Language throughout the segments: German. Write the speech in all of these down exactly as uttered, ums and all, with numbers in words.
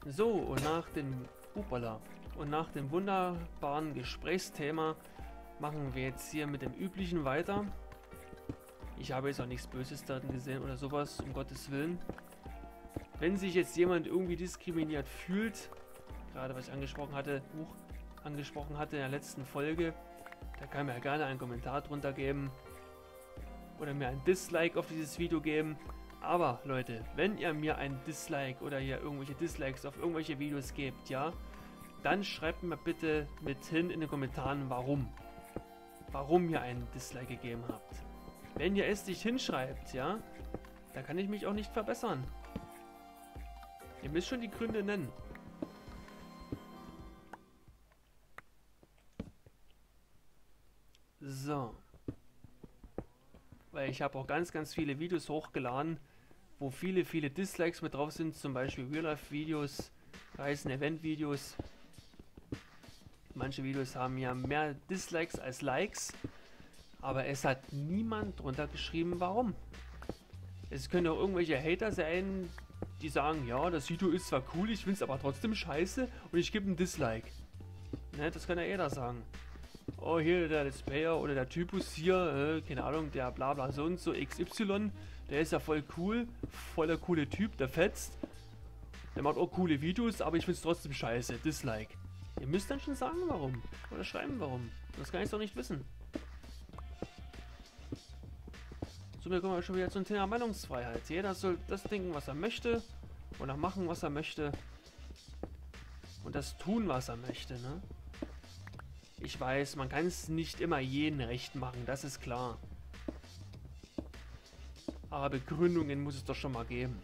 So, und nach dem Upala und nach dem wunderbaren Gesprächsthema machen wir jetzt hier mit dem Üblichen weiter. Ich habe jetzt auch nichts Böses darin gesehen oder sowas, um Gottes Willen. Wenn sich jetzt jemand irgendwie diskriminiert fühlt, gerade was ich angesprochen hatte, Buch angesprochen hatte in der letzten Folge, da kann mir ja gerne einen Kommentar drunter geben oder mir ein Dislike auf dieses Video geben. Aber Leute, wenn ihr mir ein Dislike oder hier irgendwelche Dislikes auf irgendwelche Videos gebt, ja, dann schreibt mir bitte mit hin in den Kommentaren, warum. Warum ihr einen Dislike gegeben habt. Wenn ihr es nicht hinschreibt, ja, dann kann ich mich auch nicht verbessern. Ihr müsst schon die Gründe nennen. So. Weil ich habe auch ganz, ganz viele Videos hochgeladen, wo viele, viele Dislikes mit drauf sind. Zum Beispiel Real-Life-Videos, Reisen-Event-Videos. Manche Videos haben ja mehr Dislikes als Likes. Aber es hat niemand drunter geschrieben, warum. Es können auch irgendwelche Hater sein, die sagen, ja, das Video ist zwar cool, ich finde es aber trotzdem scheiße und ich gebe ein Dislike. Ne, das kann ja jeder sagen. Oh, hier der Let's Player oder der Typus hier, äh, keine Ahnung, der Blabla so und so X Y, der ist ja voll cool, voller coole Typ, der fetzt. Der macht auch coole Videos, aber ich finde es trotzdem scheiße, Dislike. Ihr müsst dann schon sagen, warum. Oder schreiben, warum. Das kann ich doch nicht wissen. So, wir kommen schon wieder zum Thema Meinungsfreiheit. Jeder soll das denken, was er möchte, oder machen, was er möchte, und das tun, was er möchte, ne? Ich weiß, man kann es nicht immer jedem recht machen, das ist klar. Aber Begründungen muss es doch schon mal geben.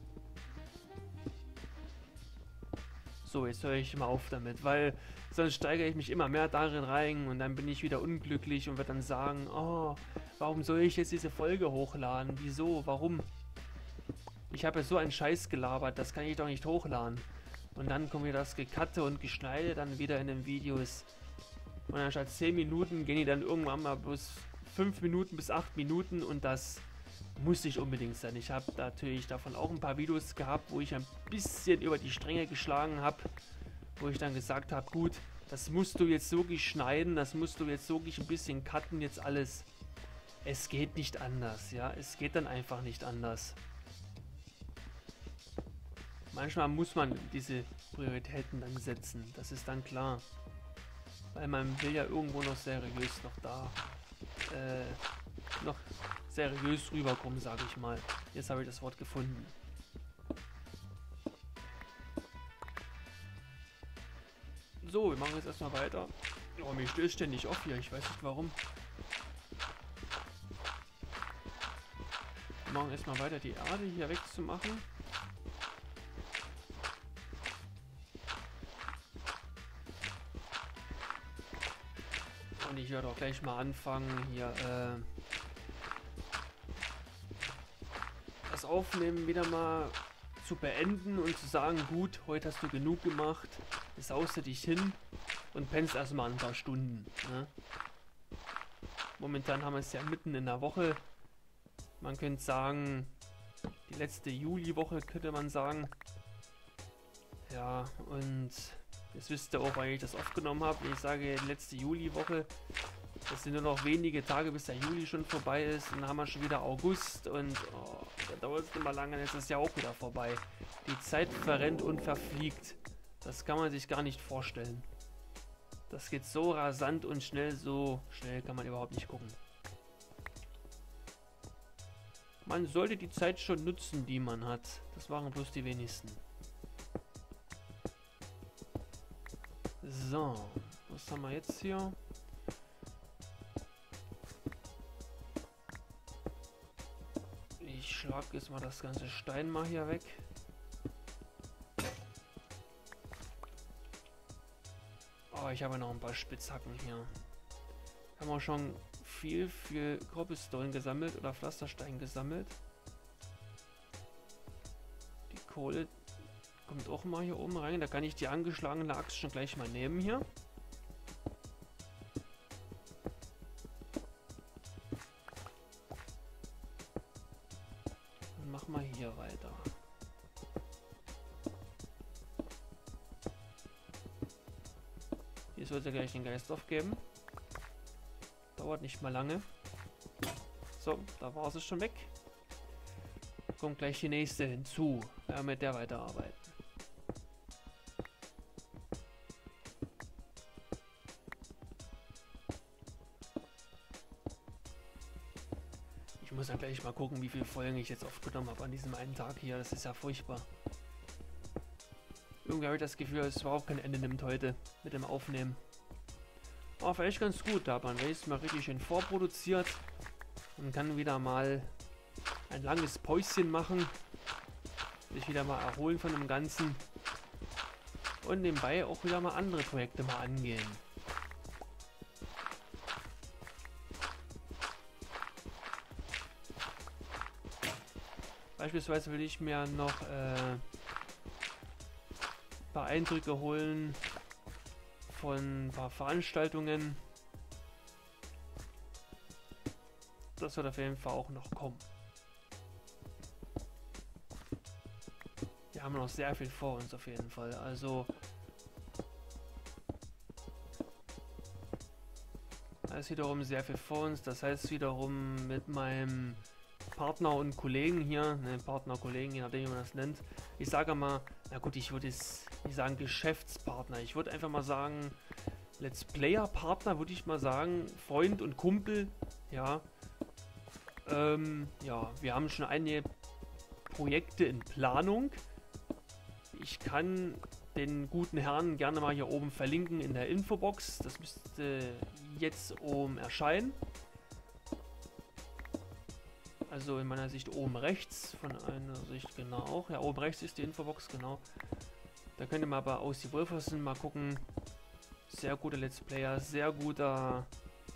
So, jetzt höre ich mal auf damit, weil sonst steigere ich mich immer mehr darin rein und dann bin ich wieder unglücklich und werde dann sagen, oh, warum soll ich jetzt diese Folge hochladen? Wieso? Warum? Ich habe ja so einen Scheiß gelabert, das kann ich doch nicht hochladen. Und dann kommt mir das Gekatte und Geschneide dann wieder in den Videos. Und anstatt zehn Minuten gehen die dann irgendwann mal bloß fünf Minuten bis acht Minuten und das muss nicht unbedingt sein. Ich habe natürlich davon auch ein paar Videos gehabt, wo ich ein bisschen über die Stränge geschlagen habe, wo ich dann gesagt habe, gut, das musst du jetzt so schneiden, das musst du jetzt so ein bisschen cutten, jetzt alles. Es geht nicht anders, ja, es geht dann einfach nicht anders. Manchmal muss man diese Prioritäten dann setzen, das ist dann klar. Weil man will ja irgendwo noch seriös noch da, äh, noch seriös rüberkommen, sage ich mal. Jetzt habe ich das Wort gefunden. So, wir machen jetzt erstmal weiter. Oh, mir stößt ständig auf hier, ich weiß nicht warum. Wir machen erstmal weiter, die Erde hier wegzumachen. Und ich werde auch gleich mal anfangen, hier äh, das Aufnehmen wieder mal zu beenden und zu sagen, gut, heute hast du genug gemacht, jetzt saust du dich hin und pennst erstmal ein paar Stunden. Ne? Momentan haben wir es ja mitten in der Woche. Man könnte sagen, die letzte Juliwoche könnte man sagen. Ja, und jetzt wisst ihr auch, weil ich das aufgenommen habe. Wenn ich sage, die letzte Juliwoche, das sind nur noch wenige Tage, bis der Juli schon vorbei ist. Und dann haben wir schon wieder August und oh, da dauert es immer lange, dann ist das Jahr auch wieder vorbei. Die Zeit verrennt und verfliegt. Das kann man sich gar nicht vorstellen. Das geht so rasant und schnell, so schnell kann man überhaupt nicht gucken. Man sollte die Zeit schon nutzen, die man hat. Das machen bloß die wenigsten. So, was haben wir jetzt hier? Ich schlage jetzt mal das ganze Stein mal hier weg. Oh, ich habe noch ein paar Spitzhacken hier. Haben wir schon viel, viel Cobblestone gesammelt oder Pflasterstein gesammelt. Die Kohle kommt auch mal hier oben rein. Da kann ich die angeschlagene Axt schon gleich mal nehmen hier. Dann machen wir hier weiter. Die sollte gleich den Geist aufgeben. Dauert nicht mal lange. So, da war sie schon weg. Kommt gleich die nächste hinzu. Ja, mit der weiterarbeiten. Ich muss dann gleich mal gucken, wie viele Folgen ich jetzt aufgenommen habe an diesem einen Tag hier. Das ist ja furchtbar. Irgendwie habe ich das Gefühl, es überhaupt kein Ende nimmt heute mit dem Aufnehmen. Aber vielleicht ganz gut, da hat man wenigstens mal richtig schön vorproduziert und kann wieder mal ein langes Päuschen machen, sich wieder mal erholen von dem Ganzen und nebenbei auch wieder mal andere Projekte mal angehen. Beispielsweise will ich mir noch äh, ein paar Eindrücke holen von ein paar Veranstaltungen. Das wird auf jeden Fall auch noch kommen. Wir haben noch sehr viel vor uns auf jeden Fall. Also da ist wiederum sehr viel vor uns. Das heißt wiederum mit meinem Partner und Kollegen hier, ne, Partner, Kollegen, je nachdem wie man das nennt. Ich sage mal, na gut, ich würde jetzt nicht sagen Geschäftspartner. Ich würde einfach mal sagen, Let's Player Partner, würde ich mal sagen, Freund und Kumpel, ja. Ähm, ja, wir haben schon einige Projekte in Planung. Ich kann den guten Herrn gerne mal hier oben verlinken in der Infobox. Das müsste jetzt oben erscheinen. Also in meiner Sicht oben rechts, von einer Sicht genau auch. Ja, oben rechts ist die Infobox, genau. Da könnt ihr mal bei Aussie Wolferson mal gucken. Sehr guter Let's Player, sehr guter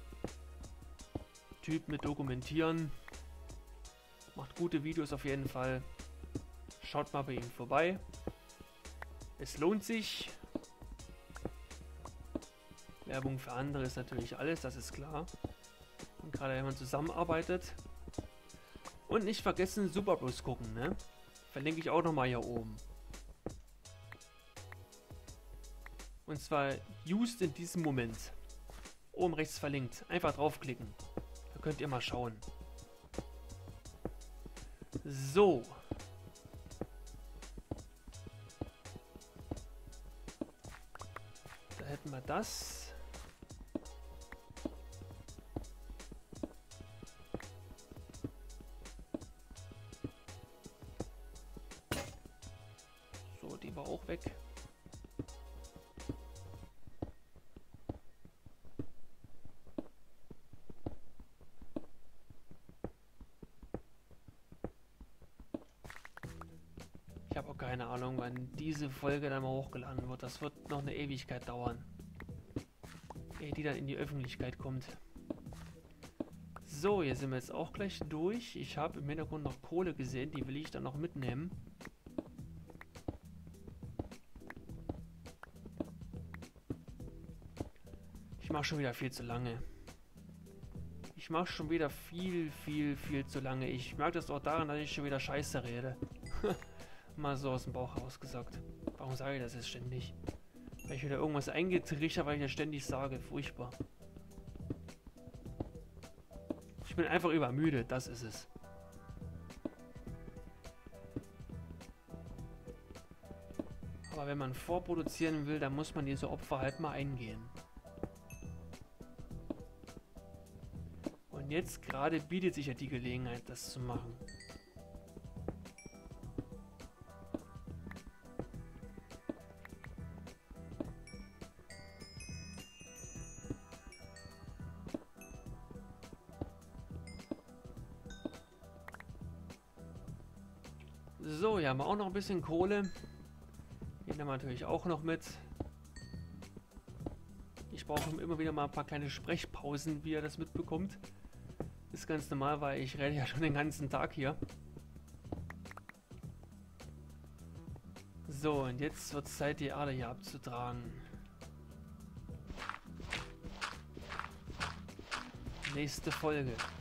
Typ mit Dokumentieren. Macht gute Videos auf jeden Fall. Schaut mal bei ihm vorbei. Es lohnt sich. Werbung für andere ist natürlich alles, das ist klar. Und gerade wenn man zusammenarbeitet. Und nicht vergessen, Super Bros gucken, ne? Verlinke ich auch nochmal hier oben. Und zwar just in diesem Moment. Oben rechts verlinkt. Einfach draufklicken. Da könnt ihr mal schauen. So. Da hätten wir das. So, die war auch weg. Ich habe auch keine Ahnung, wann diese Folge dann mal hochgeladen wird. Das wird noch eine Ewigkeit dauern, ehe die dann in die Öffentlichkeit kommt. So, hier sind wir jetzt auch gleich durch. Ich habe im Hintergrund noch Kohle gesehen, die will ich dann noch mitnehmen. Ich mache schon wieder viel zu lange. Ich mache schon wieder viel, viel, viel zu lange. Ich merke das auch daran, dass ich schon wieder Scheiße rede. Mal so aus dem Bauch heraus gesagt. Warum sage ich das jetzt ständig? Weil ich wieder irgendwas eingetrichtert, weil ich das ständig sage. Furchtbar. Ich bin einfach übermüdet, das ist es. Aber wenn man vorproduzieren will, dann muss man diese Opfer halt mal eingehen. Und jetzt gerade bietet sich ja die Gelegenheit, das zu machen. So, hier haben wir auch noch ein bisschen Kohle. Die nehmen wir natürlich auch noch mit. Ich brauche immer wieder mal ein paar kleine Sprechpausen, wie ihr das mitbekommt. Ist ganz normal, weil ich rede ja schon den ganzen Tag hier. So, und jetzt wird es Zeit, die Erde hier abzutragen. Nächste Folge.